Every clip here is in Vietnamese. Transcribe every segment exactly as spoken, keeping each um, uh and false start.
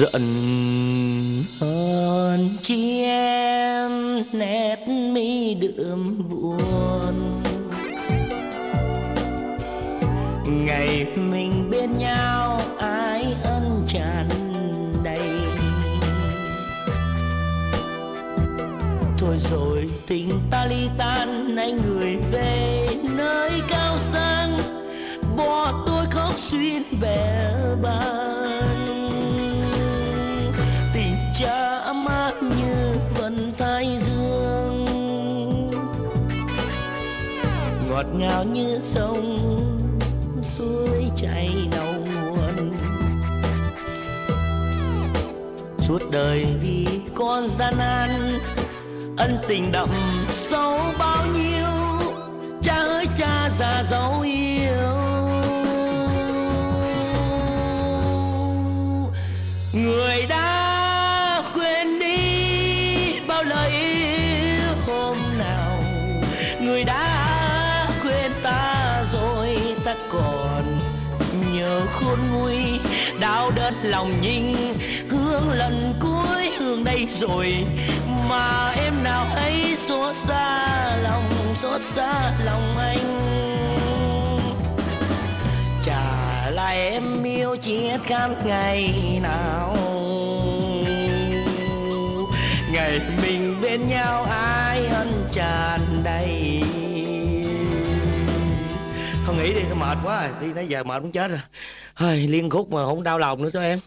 Giận hơn chi em nét mi đượm buồn. Ngày mình bên nhau ái ân tràn đầy. Thôi rồi tình ta ly tan, anh người về nơi cao sang, bỏ tôi khóc xuyên bè bán. Tình cha mát như vần thái dương, ngọt ngào như sông suối chảy đầu nguồn. Suốt đời vì con gian nan, ân tình đậm sâu bao nhiêu. Cha ơi cha già dấu yêu, người đã quên đi bao lời yêu hôm nào. Người đã quên ta rồi, ta còn nhớ khôn nguôi. Đau đớn lòng nhinh hương lần cuối hương đây rồi, mà em nào ấy xót xa lòng, xót xa lòng anh. Trả lại em yêu chiết khăn ngày nào, ngày mình bên nhau ái ân tràn đầy. Thôi nghỉ đi, mệt quá rồi, đi nãy giờ mệt muốn chết rồi. Hơi liên khúc mà không đau lòng nữa sao em?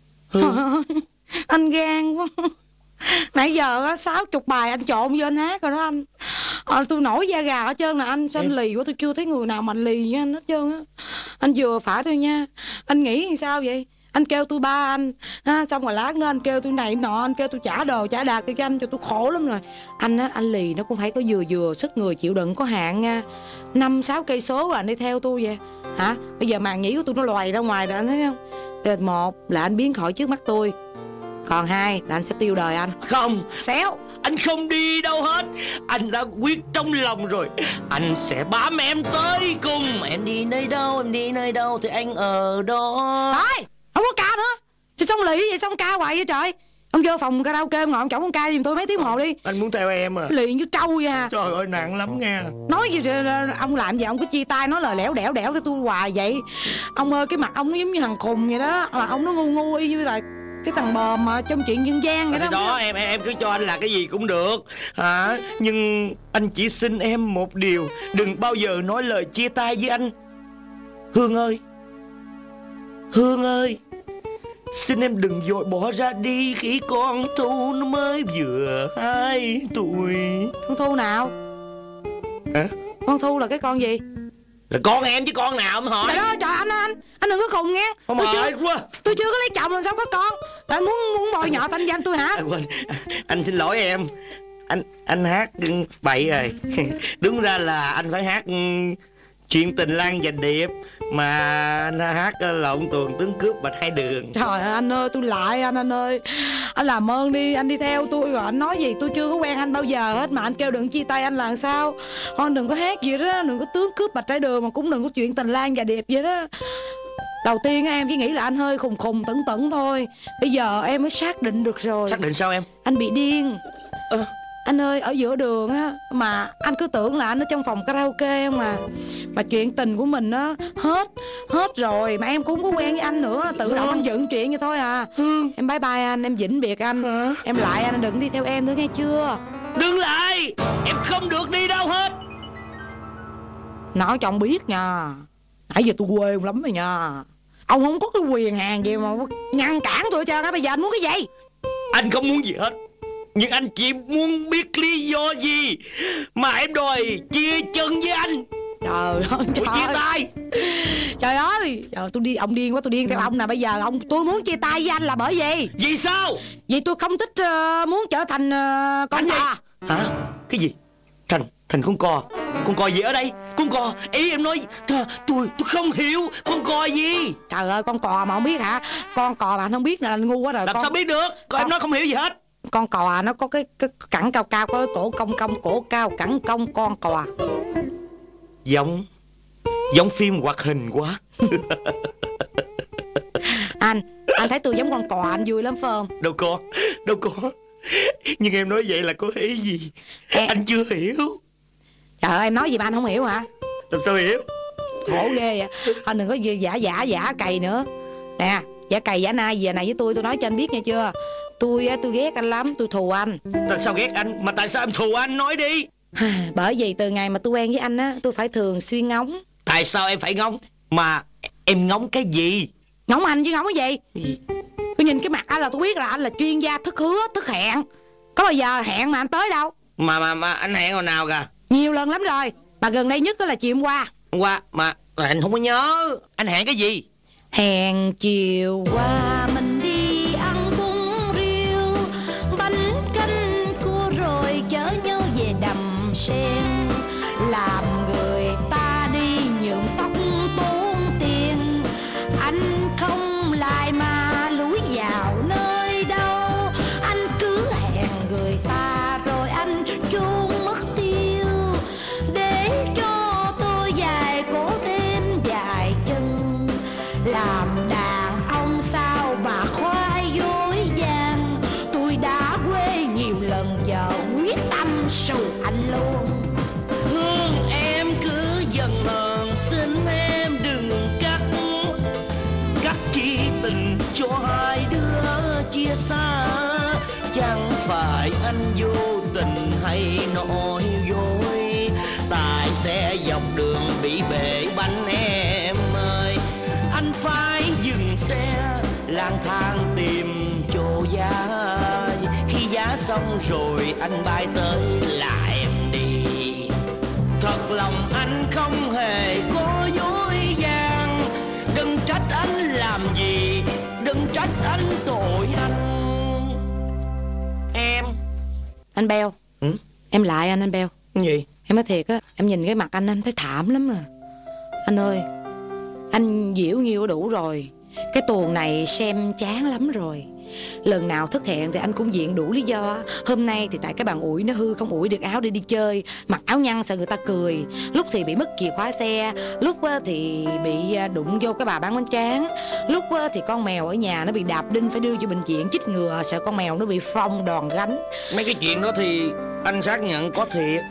Anh gan quá. Nãy giờ á sáu chục bài anh trộn vô anh hát rồi đó anh. À, tôi nổi da gà hết trơn là anh. Sao anh lì quá, tôi chưa thấy người nào mà lì như anh hết trơn á. Anh vừa phải thôi nha. Anh nghĩ thì sao vậy? Anh kêu tôi ba anh ha, xong rồi lát nữa anh kêu tôi này nọ, anh kêu tôi trả đồ trả đạc cho anh, cho tôi khổ lắm rồi. Anh á, anh lì nó cũng phải có vừa vừa, sức người chịu đựng có hạn nha. Năm sáu cây số rồi anh đi theo tôi vậy hả? Bây giờ màn nhĩ của tôi nó loài ra ngoài rồi anh thấy không? Một là anh biến khỏi trước mắt tôi, còn hai là anh sẽ tiêu đời anh. Không, xéo, anh không đi đâu hết. Anh đã quyết trong lòng rồi, anh sẽ bám em tới cùng. Em đi nơi đâu, em đi nơi đâu thì anh ở đó. Thôi, không có ca nữa. Chứ xong lì vậy, xong ca hoài vậy trời. Ông vô phòng karaoke ông ngồi ông chổng con ca giùm tôi mấy tiếng hồ đi. Anh muốn theo em à? Liền như trâu vậy à. Trời ơi nặng lắm nha. Nói gì ông làm gì ông cứ chia tay nói lời lẻo đẻo đẻo cho tôi hoài vậy. Ông ơi cái mặt ông nó giống như thằng khùng vậy đó, mà ông nó ngu ngu y như là cái thằng bờ mà trong chuyện dân gian vậy đó. Đó em em cứ cho anh là cái gì cũng được hả? Nhưng anh chỉ xin em một điều, đừng bao giờ nói lời chia tay với anh. Hương ơi, Hương ơi, xin em đừng vội bỏ ra đi khi con Thu nó mới vừa hai tuổi. Con Thu nào? Hả? Con Thu là cái con gì? Là con em chứ con nào em hỏi. Trời ơi trời anh anh anh đừng có khùng nghe. Không tôi mệt chưa, quá. Tôi chưa có lấy chồng làm sao có con. Là anh muốn muốn bồi nhọ thanh danh tôi hả? À, quên. Anh xin lỗi em. Anh anh hát bậy rồi. Đúng ra là anh phải hát chuyện tình Lan và Điệp, mà anh hát lộn tuồng tướng cướp bạch hai đường. Trời ơi anh ơi, tôi lại anh anh ơi. Anh làm ơn đi, anh đi theo tôi rồi anh nói gì tôi chưa có quen anh bao giờ hết mà anh kêu đừng chia tay anh là sao? Con đừng có hát gì đó, đừng có tướng cướp bạch trái đường, mà cũng đừng có chuyện tình Lan và Điệp vậy đó. Đầu tiên em chỉ nghĩ là anh hơi khùng khùng tẩn tẩn thôi. Bây giờ em mới xác định được rồi. Xác định sao em? Anh bị điên. Ờ. Anh ơi, ở giữa đường á mà anh cứ tưởng là anh ở trong phòng karaoke không à. Mà chuyện tình của mình á hết hết rồi, mà em cũng không có quen với anh nữa, tự động anh dựng chuyện vậy thôi à. Hương. Em bye bye anh, em vĩnh biệt anh. Hả? Em lại anh, đừng đi theo em nữa nghe chưa? Đừng lại, em không được đi đâu hết. Nói cho ông biết nha, nãy giờ tôi quê ông lắm rồi nha. Ông không có cái quyền hàng gì mà ngăn cản tôi hết trơn á. Bây giờ anh muốn cái gì? Anh không muốn gì hết, nhưng anh chỉ muốn biết lý do gì mà em đòi chia chân với anh. Trời ơi trời chia tay. Trời ơi trời, tôi đi ông điên quá, tôi điên theo ông nè. Bây giờ ông tôi muốn chia tay với anh là bởi vì vì sao? Vì tôi không thích uh, muốn trở thành uh, con cò. Hả? Cái gì? Thành thành con cò? Con cò gì ở đây? Con cò? Ý em nói tôi tôi không hiểu con cò gì. Trời ơi con cò mà không biết hả? Con cò mà anh không biết là anh ngu quá rồi. Làm con... sao biết được? Con em nói không hiểu gì hết. Con cò nó có cái, cái cẳng cao cao, có cái cổ cong cong, cổ cao cẳng cong con cò. Giống Giống phim hoạt hình quá. Anh Anh thấy tôi giống con cò anh vui lắm phải không? Đâu có, đâu có. Nhưng em nói vậy là có ý gì? Em... Anh chưa hiểu. Trời ơi, em nói gì mà anh không hiểu hả? Làm sao hiểu? Khổ ghê vậy. Anh đừng có giả giả giả cày nữa. Nè, giả cày giả nai giờ này với tôi, tôi nói cho anh biết nghe chưa? Tôi tôi ghét anh lắm, tôi thù anh. Tại sao ghét anh? Mà tại sao em thù anh? Nói đi. Bởi vì từ ngày mà tôi quen với anh á, tôi phải thường xuyên ngóng. Tại sao em phải ngóng? Mà em ngóng cái gì? Ngóng anh chứ ngóng cái gì? gì? Tôi nhìn cái mặt anh là tôi biết là anh là chuyên gia thức hứa, thức hẹn. Có bao giờ hẹn mà anh tới đâu? Mà mà mà anh hẹn hồi nào kìa? Nhiều lần lắm rồi. Mà gần đây nhất đó là chiều hôm qua. Hôm qua mà anh không có nhớ. Anh hẹn cái gì? Hẹn chiều qua mình đi ăn bún riêu, bánh canh cua rồi chở nhau về Đầm Sen. Làm người ta đi nhuộm tóc tốn tiền, anh không lại mà lủi vào nơi đâu. Anh cứ hẹn người ta rồi anh chôn mất tiêu, để cho tôi dài cổ thêm dài chân. Làm đàn ông sao mà khoai dối gian, tôi đã quê nhiều lần giờ quyết tâm sù anh luôn. Hương em cứ dần hờn, xin em đừng cắt cắt chi tình cho hai đứa chia xa. Chẳng phải anh vô tình hay nói dối, tài xe dọc đường bị bể bánh em ơi. Anh phải dừng xe lang thang tìm chỗ giá, khi giá xong rồi anh bay tới là em đi. Thật lòng anh không hề có dối gian, đừng trách anh làm gì, đừng trách anh tội anh. Em Anh Beo, ừ? Em lại anh anh Beo. Cái gì? Em nói thiệt á, em nhìn cái mặt anh em thấy thảm lắm rồi. Anh ơi, anh diễu nhiêu đủ rồi. Cái tuồng này xem chán lắm rồi. Lần nào thất hẹn thì anh cũng diện đủ lý do. Hôm nay thì tại cái bàn ủi nó hư, không ủi được áo để đi chơi, mặc áo nhăn sợ người ta cười. Lúc thì bị mất chìa khóa xe, lúc thì bị đụng vô cái bà bán bánh tráng, lúc thì con mèo ở nhà nó bị đạp đinh phải đưa cho bệnh viện chích ngừa, sợ con mèo nó bị phong đòn gánh. Mấy cái chuyện đó thì anh xác nhận có thiệt.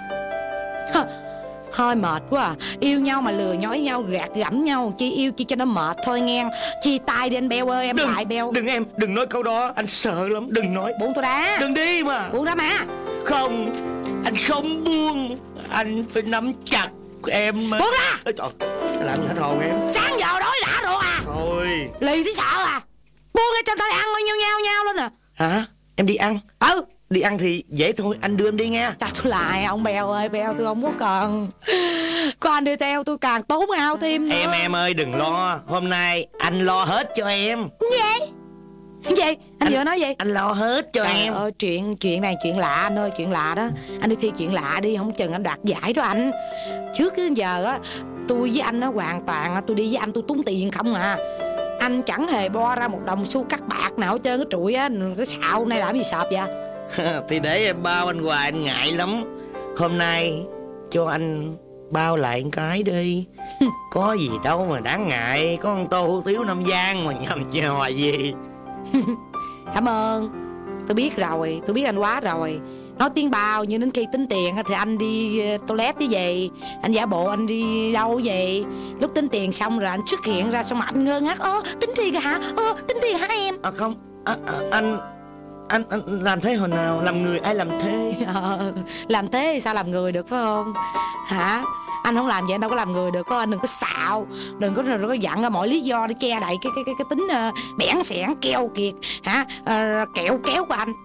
Thôi mệt quá à. Yêu nhau mà lừa nhói nhau, gạt gẫm nhau, chi yêu chi cho nó mệt thôi nghe. Chia tay đi anh Beo ơi, em đừng, lại Beo. Đừng em, đừng nói câu đó, anh sợ lắm, đừng nói. Buông tôi ra. Đừng đi mà. Buông ra mà. Không, anh không buông, anh phải nắm chặt em. Buông ra. Ê, trời, làm gì hết hồn em. Sáng giờ đói đã rồi à. Thôi. Lì thấy sợ à. Buông ra cho tao ăn nhau nhau nhau lên à. Hả? Em đi ăn? Ừ. Đi ăn thì dễ thôi, anh đưa em đi nghe. Trời tôi lại, ông Beo ơi, Beo tôi không có cần. Có anh đi theo tôi càng tốn ao thêm nữa. Em em ơi đừng lo, hôm nay anh lo hết cho em. Gì? Gì? Anh, anh vừa nói gì? Anh lo hết cho Trời em. ơi, chuyện chuyện này chuyện lạ anh ơi, chuyện lạ đó. Anh đi thi chuyện lạ đi, không chừng anh đoạt giải đó anh. Trước đến giờ á, tôi với anh á hoàn toàn tôi đi với anh tôi tốn tiền không à. Anh chẳng hề bo ra một đồng xu cắt bạc nào hết trơn cái trụi á, cái xạo này làm gì sợp vậy? Thì để em bao anh hoài anh ngại lắm. Hôm nay cho anh bao lại cái đi. Có gì đâu mà đáng ngại, có con tô hủ tiếu Nam Giang mà nhầm nhò gì. Cảm ơn. Tôi biết rồi, tôi biết anh quá rồi. Nói tiếng bao nhưng đến khi tính tiền thì anh đi toilet đi về. Anh giả bộ anh đi đâu vậy. Lúc tính tiền xong rồi anh xuất hiện ra, xong mà anh ngơ ngác. Ơ tính tiền hả? Ơ tính tiền hả em? À không, à, à, anh, anh anh làm thế hồi nào? Làm người ai làm thế? Ờ, làm thế thì sao làm người được phải không? Hả? Anh không làm vậy anh đâu có làm người được. Anh đừng có xạo, đừng có, đừng có dặn ra mọi lý do để che đậy cái cái cái, cái tính uh, bẽn xẻn keo kiệt hả, uh, kẹo kéo của anh.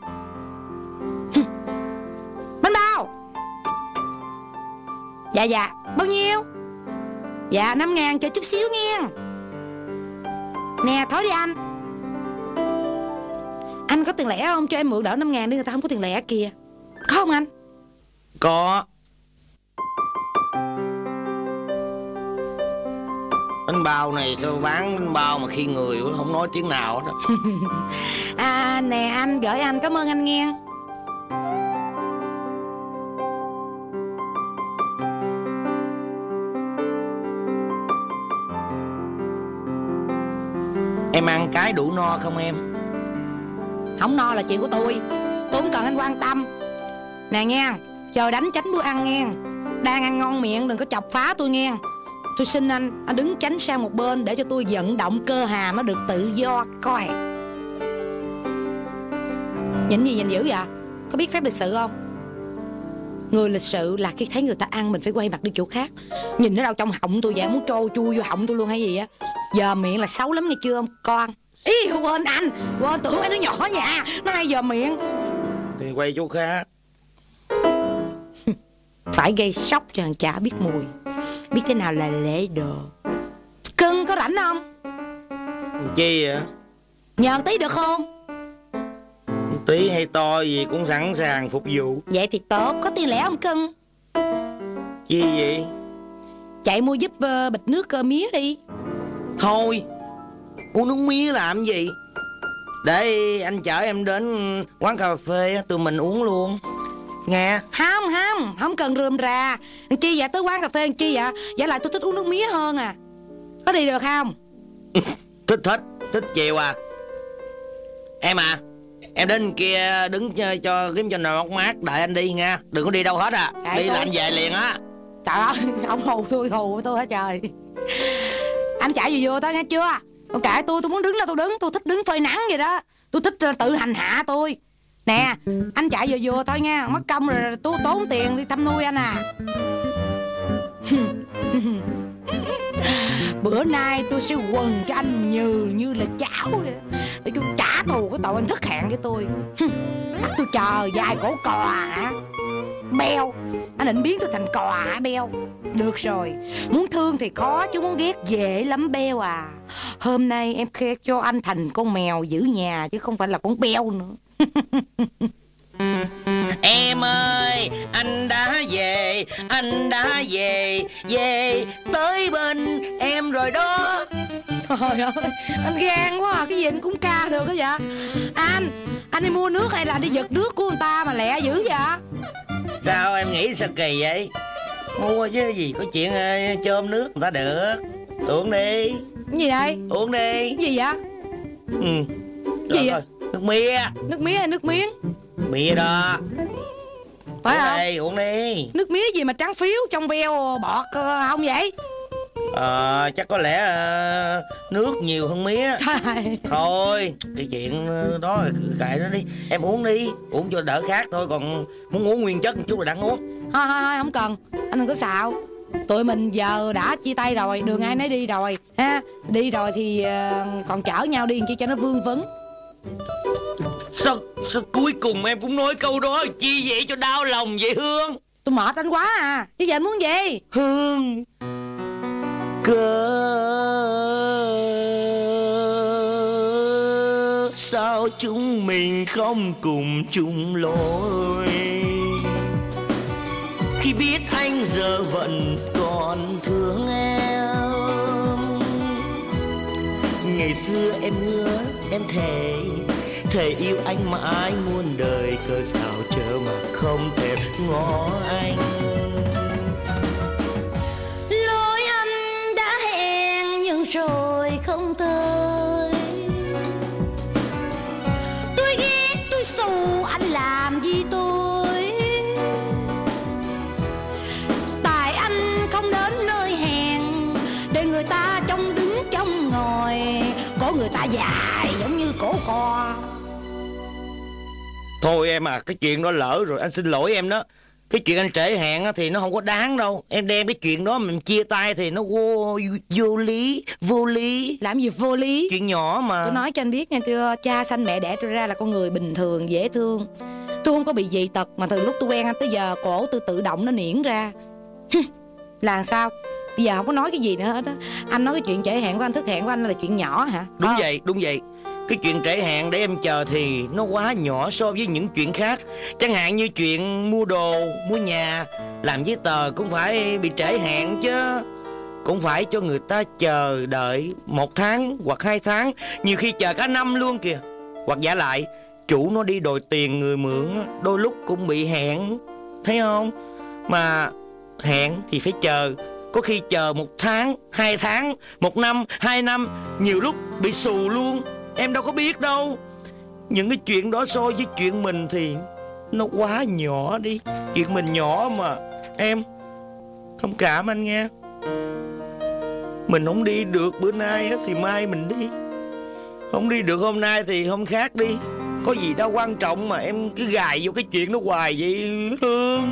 Bánh bao. Dạ dạ. Bao nhiêu? Dạ năm ngàn, chờ chút xíu nghe. Nè thôi đi anh. Anh có tiền lẻ không? Cho em mượn đỡ năm ngàn đi, người ta không có tiền lẻ kìa. Có không anh? Có. Bánh bao này sao bán bánh bao mà khi người không nói tiếng nào hết đó. À nè anh, gửi anh, cảm ơn anh nghe. Em ăn cái đủ no không em? Không no là chuyện của tôi. Tôi không cần anh quan tâm. Nè nghe, chờ đánh tránh bữa ăn nghe. Đang ăn ngon miệng đừng có chọc phá tôi nghe. Tôi xin anh, anh đứng tránh sang một bên để cho tôi vận động cơ hàm nó được tự do coi. Nhìn gì nhìn dữ vậy? Có biết phép lịch sự không? Người lịch sự là khi thấy người ta ăn mình phải quay mặt đi chỗ khác. Nhìn nó đâu trong họng tôi vậy, muốn trôi chui vô họng tôi luôn hay gì á. Giờ miệng là xấu lắm nghe chưa con? Ý quên anh, quên tưởng mấy đứa nhỏ nhà nó hay giờ miệng. Thì quay chỗ khác. Phải gây sốc cho thằng chả biết mùi, biết thế nào là lễ đồ. Cưng có rảnh không? Chi vậy? Nhờ tí được không? Tí hay to gì cũng sẵn sàng phục vụ. Vậy thì tốt, có tiền lẻ không cưng? Chi vậy? Chạy mua giúp uh, bịch nước uh, mía đi. Thôi, uống nước mía làm gì? Để anh chở em đến quán cà phê tụi mình uống luôn nghe. Không không, không cần rườm rà. Chi vậy tới quán cà phê chi vậy? Vậy là tôi thích uống nước mía hơn à. Có đi được không? Thích thích, thích chiều à. Em à, em đến kia đứng cho kiếm cho nồi bóng mát đợi anh đi nha. Đừng có đi đâu hết à. Để đi tôi... là anh về liền á. Trời ơi, ông hù tôi, hù tôi hả trời. Anh chạy gì vô tới nghe chưa? Ông kệ tôi, tôi muốn đứng đâu tôi đứng. Tôi thích đứng phơi nắng vậy đó. Tôi thích tự hành hạ tôi. Nè, anh chạy vừa vừa thôi nha. Mất công rồi tôi tốn tiền đi thăm nuôi anh à. Bữa nay tôi sẽ quần cho anh nhừ như là cháo vậy, để tôi trả thù cái tội anh thất hẹn với tôi. Bắt tôi chờ dài cổ cò hả? Beo. Anh định biến tôi thành cò hả Beo? Được rồi, muốn thương thì khó chứ muốn ghét dễ lắm Beo à. Hôm nay em khe cho anh thành con mèo giữ nhà chứ không phải là con Beo nữa. Em ơi, anh đã về, anh đã về, về tới bên em rồi đó. Trời ơi, anh gan quá à, cái gì anh cũng ca được đó vậy. Anh, anh đi mua nước hay là đi giật nước của người ta mà lẹ dữ vậy? Sao em nghĩ sao kỳ vậy? Mua chứ gì, có chuyện uh, chôm nước người ta được. Uống đi. Cái gì đây? Uống đi. Cái gì vậy? Ừ. Cái gì vậy? Nước mía. Nước mía hay nước miếng? Mía đó. Phải uống không? đi, uống đi. Nước mía gì mà trắng phiếu trong veo bọt không vậy? Ờ, chắc có lẽ uh, nước nhiều hơn mía. Trời. Thôi, cái chuyện đó kệ nó đi. Em uống đi, uống cho đỡ khát thôi. Còn muốn uống nguyên chất một chút là đặng uống. Thôi thôi thôi, không cần. Anh đừng có xạo. Tụi mình giờ đã chia tay rồi, đường ai nấy đi rồi ha. Đi rồi thì uh, còn chở nhau đi chi cho nó vương vấn. Sao, sao cuối cùng em cũng nói câu đó chi vậy cho đau lòng vậy Hương? Tôi mệt anh quá à. Chứ giờ anh muốn gì? Hương, cớ sao chúng mình không cùng chung lối, khi biết anh giờ vẫn còn thương em. Ngày xưa em hứa em thề, thề yêu anh mãi muôn đời, cớ sao chờ mà không thể ngó anh. Lối anh đã hẹn nhưng rồi không tới. Tôi ghét tôi xù anh làm gì tôi, tại anh không đến nơi hẹn để người ta trông đứng trông ngồi. Cổ người ta dài giống như cổ co. Thôi em à, cái chuyện đó lỡ rồi, anh xin lỗi em đó. Cái chuyện anh trễ hẹn thì nó không có đáng đâu. Em đem cái chuyện đó mình chia tay thì nó vô, vô lý, vô lý. Làm gì vô lý? Chuyện nhỏ mà. Tôi nói cho anh biết nghe chưa, cha sanh mẹ đẻ tôi ra là con người bình thường, dễ thương. Tôi không có bị dị tật mà từ lúc tôi quen anh tới giờ cổ tôi tự động nó niễn ra. Là sao? Bây giờ không có nói cái gì nữa hết á. Anh nói cái chuyện trễ hẹn của anh, thức hẹn của anh là chuyện nhỏ hả? Đúng à. vậy, đúng vậy. Cái chuyện trễ hẹn để em chờ thì nó quá nhỏ so với những chuyện khác. Chẳng hạn như chuyện mua đồ, mua nhà, làm giấy tờ cũng phải bị trễ hẹn chứ. Cũng phải cho người ta chờ đợi một tháng hoặc hai tháng, nhiều khi chờ cả năm luôn kìa. Hoặc giả lại, chủ nó đi đòi tiền người mượn, đôi lúc cũng bị hẹn, thấy không? Mà hẹn thì phải chờ, Có khi chờ một tháng, hai tháng, một năm, hai năm, nhiều lúc bị xù luôn. Em đâu có biết đâu. Những cái chuyện đó so với chuyện mình thì nó quá nhỏ đi. Chuyện mình nhỏ mà. Em thông cảm anh nghe. Mình không đi được bữa nay thì mai mình đi. Không đi được hôm nay thì hôm khác đi. Có gì đâu quan trọng mà em cứ gài vô cái chuyện đó hoài vậy Hương.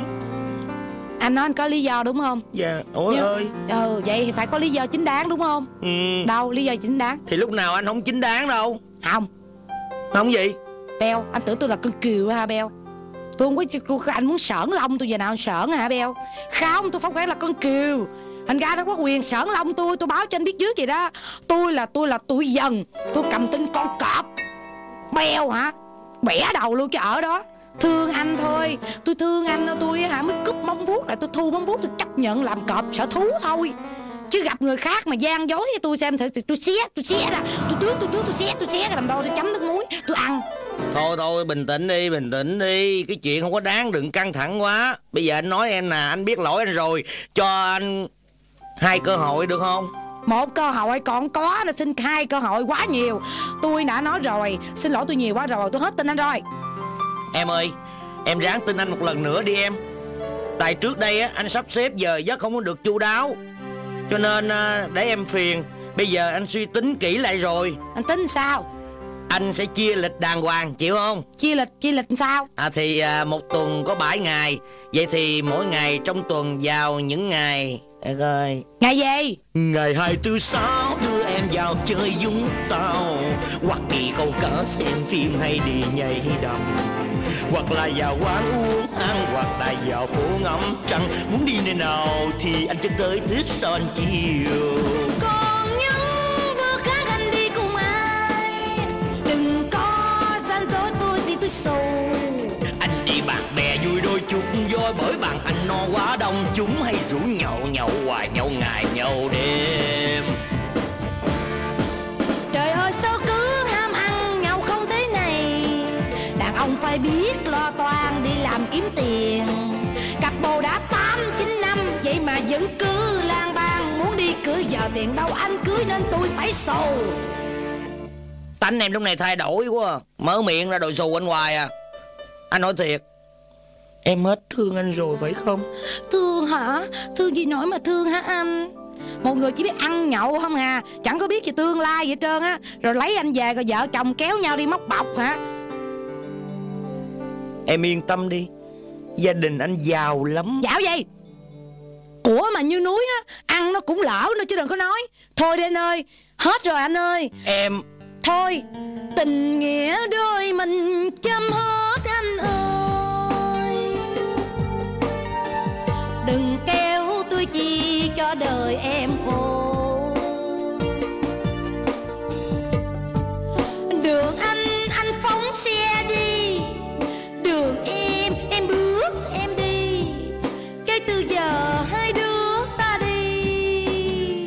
Anh nói anh có lý do đúng không? Dạ. Ôi Nhưng, ơi. Ừ vậy thì phải có lý do chính đáng đúng không? Ừ. Đâu lý do chính đáng? Thì lúc nào anh không chính đáng đâu. Không. Không gì? Beo, anh tưởng tôi là con cừu hả Beo? Tôi không có, anh muốn sởn lông tôi giờ nào anh sởn hả Beo? Không, tôi không phải là con cừu. Anh ra đó có quyền sởn lông tôi. Tôi báo cho anh biết trước vậy đó. Tôi là tôi là tuổi dần. Tôi cầm tin con cọp. Beo hả? Bẻ đầu luôn chứ ở đó. Thương anh thôi. Tôi thương anh tôi hả mới cúp móng vuốt lại. Tôi thu móng vuốt tôi chấp nhận làm cọp sở thú thôi. Chứ gặp người khác mà gian dối với tôi xem thử thì tôi xé, tôi xé ra. Tôi tước, tôi tước, tôi xé, tôi xé cái làm đâu tôi chấm nước muối, tôi ăn. Thôi thôi bình tĩnh đi, bình tĩnh đi. Cái chuyện không có đáng, đừng căng thẳng quá. Bây giờ anh nói em nè, anh biết lỗi anh rồi. Cho anh hai cơ hội được không? Một cơ hội còn có, là xin hai cơ hội quá nhiều. Tôi đã nói rồi, xin lỗi tôi nhiều quá rồi, tôi hết tin anh rồi. Em ơi, em ráng tin anh một lần nữa đi em. Tại trước đây á, anh sắp xếp giờ giấc không có được chu đáo. Cho nên để em phiền. Bây giờ anh suy tính kỹ lại rồi. Anh tính sao? Anh sẽ chia lịch đàng hoàng, chịu không? Chia lịch, chia lịch sao? À thì à, một tuần có bảy ngày. Vậy thì mỗi ngày trong tuần vào những ngày để coi. Ngày gì? Ngày hai tư sáu đưa em vào chơi Vũng Tàu, hoặc đi câu cá xem phim hay đi nhảy đầm, hoặc là vào quán uống ăn, hoặc là vào phố ngắm trăng. Muốn đi nơi nào thì anh cho tới Tết Son chiều. Còn những bữa khác anh đi cùng ai, đừng có gian dối tôi thì tôi sầu. Anh đi bạn bè vui đôi chút do bởi bạn anh no quá đông. Chúng hay rủ nhậu nhậu hoài, nhậu ngày nhậu đêm. Trời ơi sao cứ ham ăn nhậu không thế này. Đàn ông phải biết lo toan đi làm kiếm tiền. Cặp bồ đã tám chín năm vậy mà vẫn cứ lang bang. Muốn đi cưới giờ tiền đâu anh cưới nên tôi phải sầu. Tánh em lúc này thay đổi quá. Mở miệng ra đòi xù anh hoài à. Anh nói thiệt, em hết thương anh rồi phải không? Thương hả? Thương gì nổi mà thương hả anh? Một người chỉ biết ăn nhậu không à, chẳng có biết về tương lai vậy trơn á. Rồi lấy anh về rồi vợ chồng kéo nhau đi móc bọc hả? Em yên tâm đi, gia đình anh giàu lắm. Giàu gì? Của mà như núi á, ăn nó cũng lỡ nữa chứ đừng có nói. Thôi đi anh ơi, hết rồi anh ơi. Em... Thôi, tình nghĩa đôi mình chấm hết anh ơi. Đừng kéo tôi chi cho đời em khổ. Đường anh, anh phóng xe đi. Đường em, em bước em đi. Cái từ giờ hai đứa ta đi.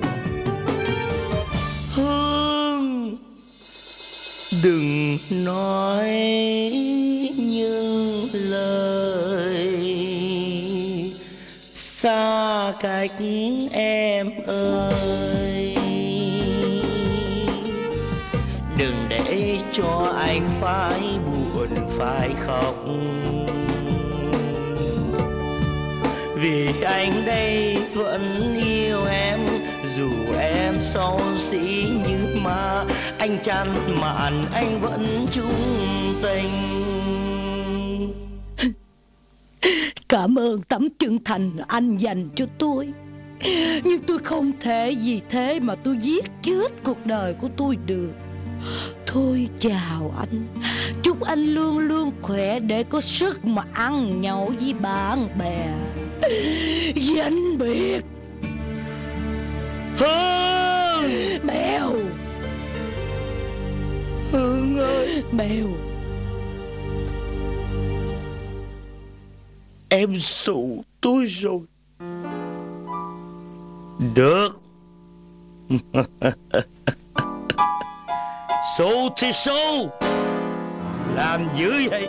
Hương, đừng nói những lời xa cách em ơi. Đừng để cho anh phải buồn phải khóc. Vì anh đây vẫn yêu em, dù em xấu xí như ma. Anh chán mạn anh vẫn chung tình. Cảm ơn tấm chân thành anh dành cho tôi. Nhưng tôi không thể vì thế mà tôi giết chết cuộc đời của tôi được. Thôi chào anh. Chúc anh luôn luôn khỏe để có sức mà ăn nhậu với bạn bè. Vĩnh biệt. Hương! Mèo. Hương ơi! Mèo. Em xù tôi rồi. Được. Xù thì xù. Làm dữ vậy.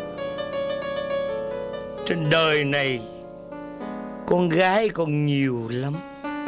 Trên đời này con gái còn nhiều lắm.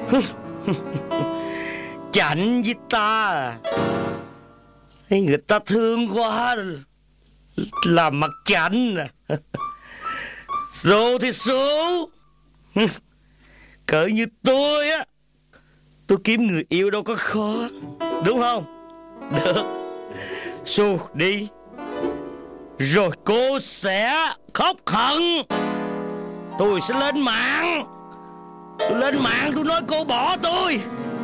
Chảnh với ta à? Thấy người ta thương quá làm mặt chảnh à. Số thì số. Cỡ như tôi á, tôi kiếm người yêu đâu có khó, đúng không? Được, Su đi. Rồi cô sẽ khóc hận. Tôi sẽ lên mạng. Tôi lên mạng tôi nói cô bỏ tôi.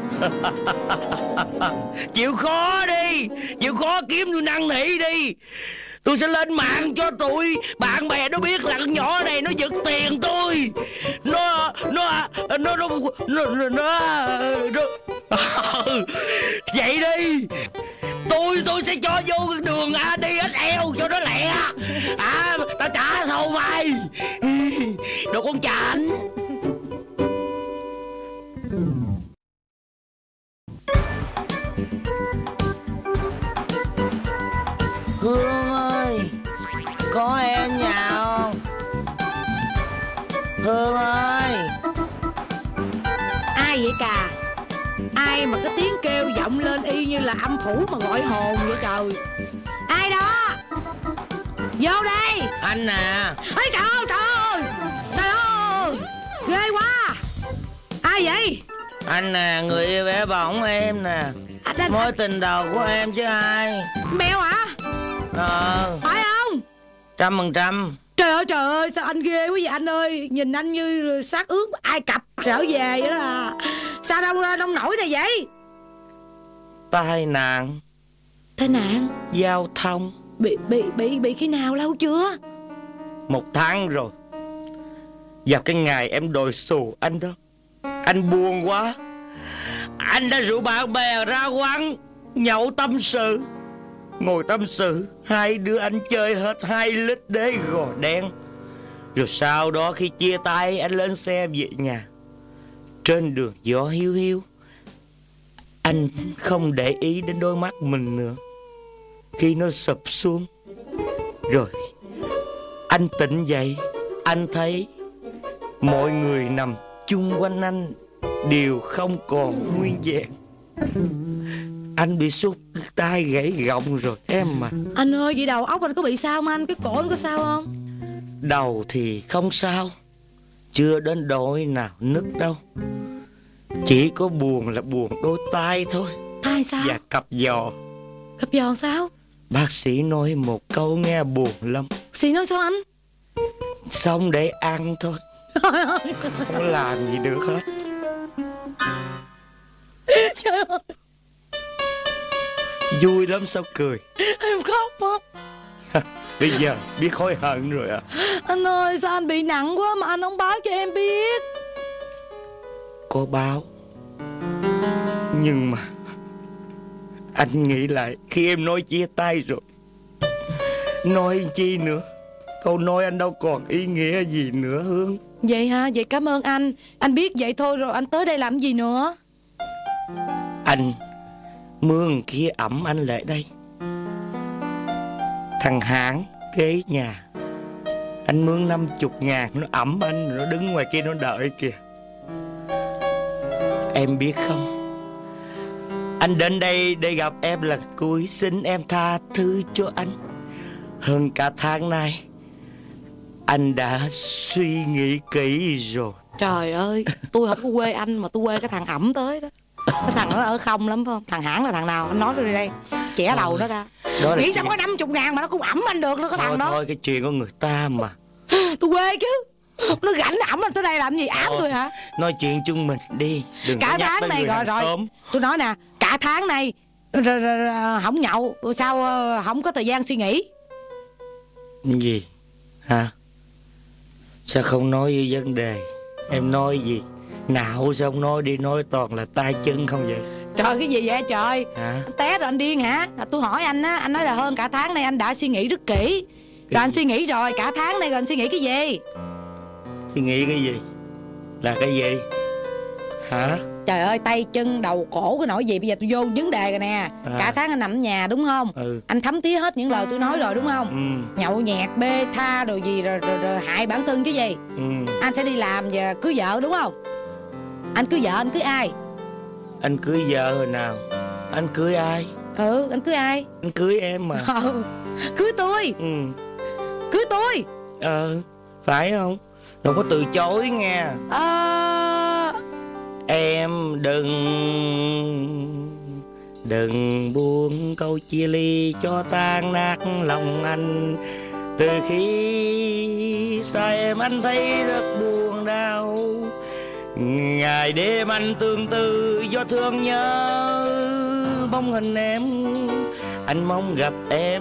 Chịu khó đi, chịu khó kiếm tôi năn nỉ đi. Tôi sẽ lên mạng cho tụi bạn bè nó biết là con nhỏ này nó giật tiền tôi. Nó Nó Nó Nó Nó, nó, nó, nó, nó. Vậy đi. Tôi tôi sẽ cho vô cái đường A đi ét eo cho nó lẹ. À, tao trả thầu mày. Đồ con chảnh. Hương ơi, có em nhà không? Hương ơi. Ai vậy Cà? Ai mà cái tiếng kêu vọng lên y như là âm phủ mà gọi hồn vậy trời? Ai đó? Vô đây. Anh à. Ê trời ơi, trời ơi, trời ơi, ghê quá. Ai vậy? Anh nè, người yêu bé bỏng em nè. Anh, anh, mối tình đầu của em chứ ai. Beo hả? Ờ. Phải không? Trăm phần trăm. Trời ơi trời ơi, sao anh ghê quá vậy anh ơi. Nhìn anh như xác ướp Ai Cập trở về vậy đó à. Sao đâu nông nổi này vậy? Tai nạn. Tai nạn? Giao thông. Bị bị bị bị khi nào, lâu chưa? Một tháng rồi. Vào cái ngày em đòi xù anh đó, anh buồn quá. Anh đã rủ bạn bè ra quán nhậu tâm sự. Ngồi tâm sự, hai đứa anh chơi hết hai lít đế gò đen. Rồi sau đó khi chia tay, anh lên xe về nhà. Trên đường gió hiu hiu, anh không để ý đến đôi mắt mình nữa. Khi nó sụp xuống, rồi anh tỉnh dậy, anh thấy mọi người nằm chung quanh anh đều không còn nguyên vẹn. Anh bị sút tay gãy gọng rồi em mà. Anh ơi, vậy đầu óc anh có bị sao không anh? Cái cổ anh có sao không? Đầu thì không sao, chưa đến đôi nào nứt đâu. Chỉ có buồn là buồn đôi tay thôi. Tai sao? Và cặp giò. Cặp giò sao? Bác sĩ nói một câu nghe buồn lắm. Bác sĩ nói sao anh? Xong để ăn thôi, không làm gì được hết. Trời ơi, vui lắm sao cười. em khóc quá. Bây giờ biết hối hận rồi à? Anh ơi, sao anh bị nặng quá mà anh không báo cho em biết? Có báo, nhưng mà anh nghĩ lại khi em nói chia tay rồi, nói chi nữa. Câu nói anh đâu còn ý nghĩa gì nữa Hương. Vậy hả? Vậy cảm ơn anh. Anh biết vậy thôi rồi anh tới đây làm gì nữa? Anh mướn kia ẩm anh lại đây. Thằng Hãng kế nhà, anh mướn năm chục ngàn, nó ẩm anh, nó đứng ngoài kia nó đợi kìa. Em biết không, anh đến đây để gặp em lần cuối, xin em tha thứ cho anh. Hơn cả tháng nay anh đã suy nghĩ kỹ rồi. Trời ơi, tôi không có quê anh mà tôi quê cái thằng ẩm tới đó. Cái thằng nó ở không lắm phải không? Thằng Hãng là thằng nào? Anh nói tôi đi đây, chẻ đầu nó ra. Đó nghĩ sao có năm chục ngàn mà nó cũng ẩm anh được nữa cái thằng đó. Thôi cái chuyện của người ta mà. Tôi quê chứ. Nó rảnh ẩm anh tới đây làm gì, ám tôi hả? Nói chuyện chung mình đi, đừng cả có nhắc tháng tới này người rồi rồi sớm. Tôi nói nè, cả tháng này r, r, r, không nhậu, sao không có thời gian suy nghĩ? Gì hả? Sao không nói về vấn đề? Em nói gì? Nào sao không nói đi, nói toàn là tay chân không vậy? Trời, cái gì vậy trời? Hả? Anh té rồi anh điên hả? Là tôi hỏi anh á, anh nói là hơn cả tháng nay anh đã suy nghĩ rất kỹ. Rồi anh suy nghĩ rồi, cả tháng nay rồi anh suy nghĩ cái gì? Suy nghĩ cái gì? Là cái gì? Hả? Trời ơi, tay chân đầu cổ cái nỗi gì? Bây giờ tôi vô vấn đề rồi nè. À. Cả tháng anh nằm ở nhà đúng không? Ừ. Anh thấm thía hết những lời tôi nói rồi đúng không? Ừ. Nhậu nhẹt, bê tha đồ gì rồi, rồi, rồi hại bản thân chứ gì? Ừ. Anh sẽ đi làm và cưới vợ đúng không? Anh cưới vợ anh cưới ai? Anh cưới vợ hồi nào? Anh cưới ai? Ừ, anh cưới ai? Anh cưới em mà. Ừ, cưới tôi. Ừ. Cưới tôi. Ờ, phải không? Đừng có từ chối nghe. Ờ... Em đừng Đừng buông câu chia ly cho tan nát lòng anh. Từ khi xa em anh thấy rất buồn đau. Ngày đêm anh tương tư do thương nhớ bóng hình em. Anh mong gặp em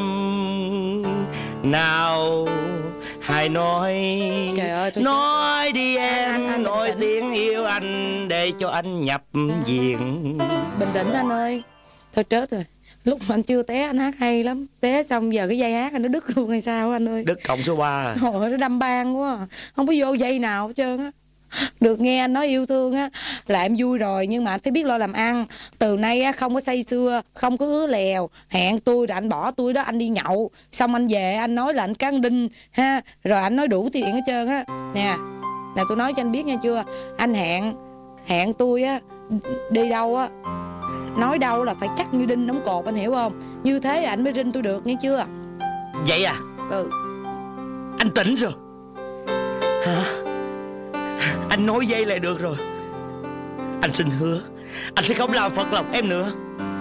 nào. Hãy nói, Trời ơi, tôi... nói đi em, anh, anh, nói anh, tiếng yêu anh để cho anh nhập viện. Bình tĩnh anh ơi. Thôi chết rồi. Lúc mà anh chưa té anh hát hay lắm. Té xong giờ cái dây hát anh nó đứt luôn hay sao anh ơi. Đứt cộng số ba. Ôi, nó đâm ban quá. Không có vô dây nào hết trơn á. Được nghe anh nói yêu thương á là em vui rồi, nhưng mà anh phải biết lo làm ăn. Từ nay á không có say sưa, không có hứa lèo. Hẹn tôi rồi anh bỏ tôi đó, anh đi nhậu, xong anh về anh nói là anh cán đinh ha, rồi anh nói đủ tiền hết trơn á. Nè, nè tôi nói cho anh biết nghe chưa. Anh hẹn hẹn tôi á đi đâu á, nói đâu là phải chắc như đinh đóng cột, anh hiểu không? Như thế anh mới rinh tôi được, nghe chưa? Vậy à? Ừ. Anh tỉnh rồi hả? Anh nói dây lại được rồi. Anh xin hứa anh sẽ không làm phật lòng em nữa.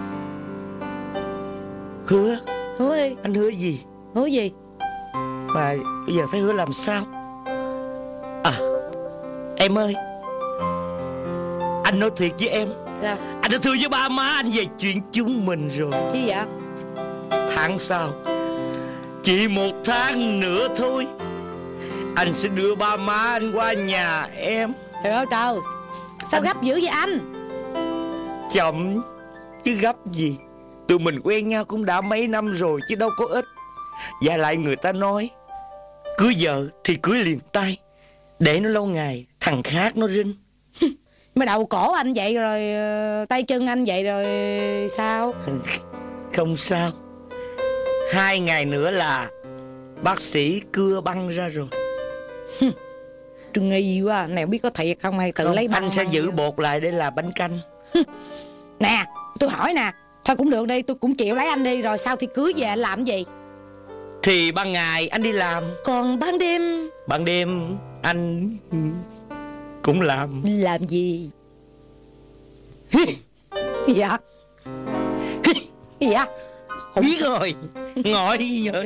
Hứa. Hứa đi. Anh hứa gì? Hứa gì? Mà bây giờ phải hứa làm sao? À, em ơi, anh nói thiệt với em. Sao? Anh đã thưa với ba má anh về chuyện chúng mình rồi. Chi vậy? Tháng sau, chỉ một tháng nữa thôi, anh sẽ đưa ba má anh qua nhà em. Trời ơi trời, sao anh... gấp dữ vậy anh? Chậm chứ gấp gì. Tụi mình quen nhau cũng đã mấy năm rồi chứ đâu có ít. Và lại người ta nói cưới vợ thì cưới liền tay, để nó lâu ngày thằng khác nó rinh. Mà đầu cổ anh vậy rồi, tay chân anh vậy rồi sao? Không sao. Hai ngày nữa là bác sĩ cưa băng ra rồi. Trừng nghi quá. Này biết có thiệt không hay tự không, lấy băng? anh sẽ giữ bột lại để làm bánh canh. Nè tôi hỏi nè, thôi cũng được đi, tôi cũng chịu lấy anh đi. Rồi sau thì cưới về anh làm gì? Thì ban ngày anh đi làm, còn ban đêm? Ban đêm anh cũng làm. Làm gì? Dạ. Dạ. Không biết rồi. Ngồi rồi.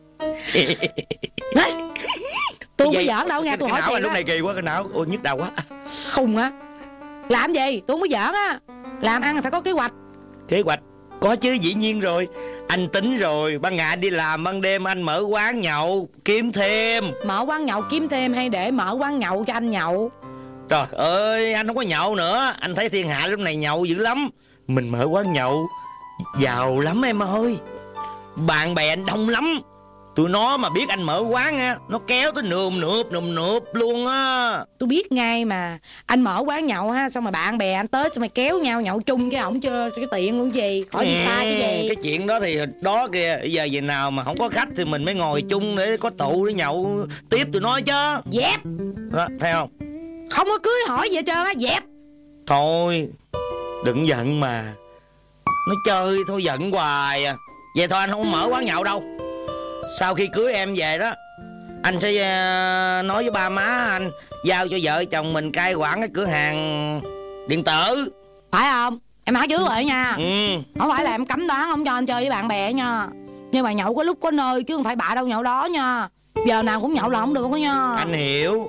Tôi không có giỡn đâu nghe, tôi hỏi thiệt á. Lúc này kỳ quá, cái não ôi nhức đầu quá. Khùng á. Làm gì? Tôi không có giỡn á. Làm ăn là phải có kế hoạch. Kế hoạch có chứ, dĩ nhiên rồi. Anh tính rồi, ban ngày anh đi làm, ban đêm anh mở quán nhậu kiếm thêm. Mở quán nhậu kiếm thêm hay để mở quán nhậu cho anh nhậu? Trời ơi, anh không có nhậu nữa. Anh thấy thiên hạ lúc này nhậu dữ lắm. Mình mở quán nhậu giàu lắm em ơi. Bạn bè anh đông lắm. Tụi nó mà biết anh mở quán á, nó kéo tới nườm nượp nườm nượp luôn á. Tôi biết ngay mà. Anh mở quán nhậu ha, xong rồi bạn bè anh tới, xong rồi kéo nhau nhậu chung, cái ổng chưa cái tiện luôn gì. Khỏi đi xa cái gì. Cái chuyện đó thì đó kìa. Bây giờ về nào mà không có khách thì mình mới ngồi chung để có tụ để nhậu tiếp tụi nó chứ. Dẹp. Đó, thấy không? Không có cưới hỏi gì hết trơn á, dẹp. Thôi đừng giận mà. Nó chơi thôi giận hoài à. Vậy thôi anh không mở quán nhậu đâu. Sau khi cưới em về đó, anh sẽ uh, nói với ba má anh giao cho vợ chồng mình cai quản cái cửa hàng điện tử. Phải không? Em nói trước rồi nha. Ừ. Không phải là em cấm đoán không cho anh chơi với bạn bè nha. Nhưng mà nhậu có lúc có nơi chứ không phải bạ đâu nhậu đó nha. Giờ nào cũng nhậu là không được đó nha. Anh hiểu.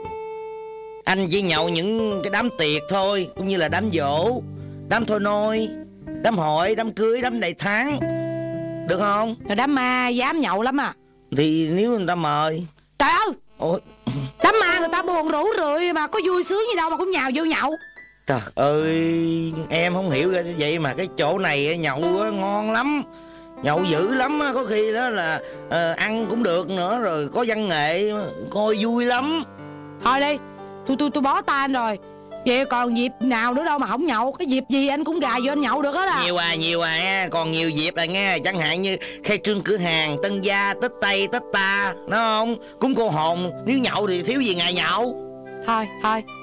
Anh chỉ nhậu những cái đám tiệc thôi, cũng như là đám giỗ, đám thôi nôi, đám hội, đám cưới, đám đầy tháng. Được không? Rồi đám ma dám nhậu lắm à. Thì nếu người ta mời. Trời ơi. Ôi. Đám ma người ta buồn rủ rượi mà có vui sướng gì đâu mà cũng nhào vô nhậu. Trời ơi, em không hiểu vậy mà cái chỗ này nhậu ngon lắm. Nhậu dữ lắm, có khi đó là uh, ăn cũng được nữa, rồi có văn nghệ, coi vui lắm. Thôi đi, tôi tôi tôi bó tay anh rồi. Vậy còn dịp nào nữa đâu mà không nhậu. Cái dịp gì anh cũng gà vô anh nhậu được hết à. Nhiều à, nhiều à, còn nhiều dịp à nghe. Chẳng hạn như khai trương cửa hàng, tân gia, Tết Tây, Tết Ta, đúng không? Cúng cô hồn. Nếu nhậu thì thiếu gì ngày nhậu. Thôi, thôi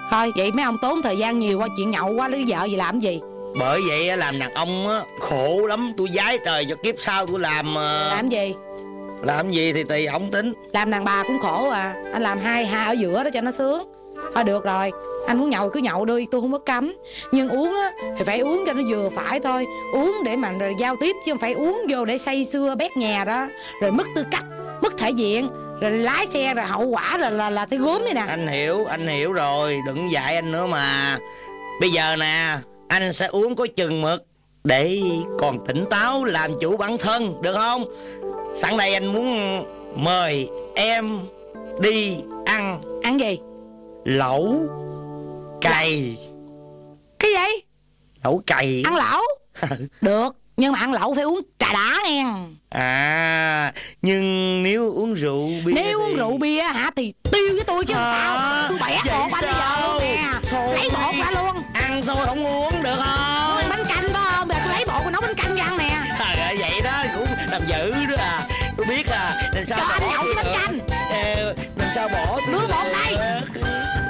Thôi vậy mấy ông tốn thời gian nhiều qua chuyện nhậu quá, lấy vợ gì làm gì? Bởi vậy làm đàn ông á khổ lắm. Tôi vái trời cho kiếp sau tôi làm. Làm gì? Làm gì thì tùy ông tính. Làm đàn bà cũng khổ à. Anh làm hai hai ở giữa đó cho nó sướng. Thôi được rồi, anh muốn nhậu cứ nhậu đi, tôi không có cấm. Nhưng uống á thì phải uống cho nó vừa phải thôi. Uống để mà rồi giao tiếp, chứ không phải uống vô để say sưa bét nhà đó. Rồi mất tư cách, mất thể diện, rồi lái xe rồi hậu quả là là là thấy gớm vậy nè. Anh hiểu, anh hiểu rồi, đừng dạy anh nữa mà. Bây giờ nè, anh sẽ uống có chừng mực để còn tỉnh táo làm chủ bản thân, được không? Sẵn đây anh muốn mời em đi ăn. Ăn gì? Lẩu cày. Cái gì? Lẩu cày. Ăn lẩu? Được, nhưng mà ăn lẩu phải uống trà đá nghe. À, nhưng nếu uống rượu bia Nếu thì... uống rượu bia hả thì tiêu với tôi chứ à, sao. Tôi bẻ bột anh bây giờ luôn nè. Thôi, lấy bột ra luôn. Ăn thôi không uống được không? Bánh canh có không? Bây giờ tôi lấy bột và nấu bánh canh cho ăn nè. Trời ơi, vậy đó cũng làm dữ đó à. Tôi biết à. Làm sao cho anh bỏ nhậu cái bánh canh. Làm sao bỏ Đưa bột đây.